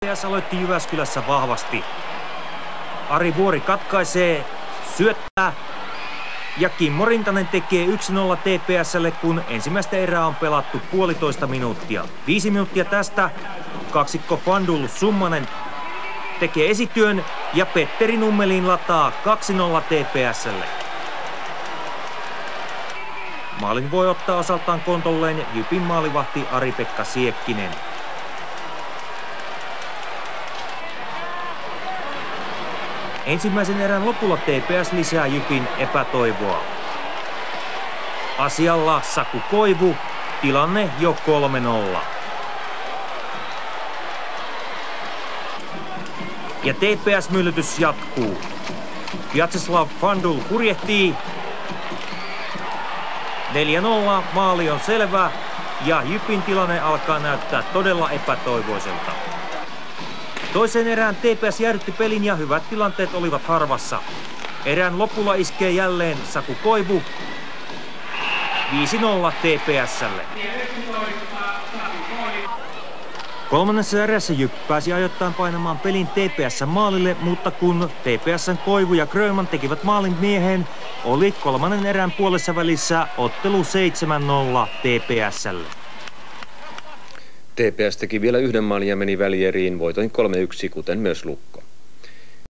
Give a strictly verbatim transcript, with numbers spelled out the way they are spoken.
S aloitti Jyväskylässä vahvasti. Ari Vuori katkaisee, syöttää ja Kimmo Rintanen tekee yksi nolla T P S:lle, kun ensimmäistä erää on pelattu puolitoista minuuttia. Viisi minuuttia tästä kaksikko Fandul Summanen tekee esityön ja Petteri Nummelin lataa kaksi nolla T P S:lle. Maalin voi ottaa osaltaan kontolleen Jypin maalivahti Ari-Pekka Siekkinen. Ensimmäisen erän lopulla T P S lisää Jypin epätoivoa. Asialla Saku Koivu, tilanne jo kolme nolla. Ja T P S-myllytys jatkuu. Vjatseslav Fandul purjehtii. neljä nolla, maali on selvä ja Jypin tilanne alkaa näyttää todella epätoivoiselta. Toisen erään T P S jäädytti pelin ja hyvät tilanteet olivat harvassa. Erään lopulla iskee jälleen Saku Koivu. viisi nolla T P S:lle. Kolmannessa erässä Jyp pääsi ajoittain painamaan pelin T P S:n maalille, mutta kun T P S:n Koivu ja Grönman tekivät maalin mieheen, oli kolmannen erän puolessa välissä ottelu seitsemän nolla T P S:lle. T P S teki vielä yhden maalin ja meni välieriin voitoin kolme yksi, kuten myös Lukko.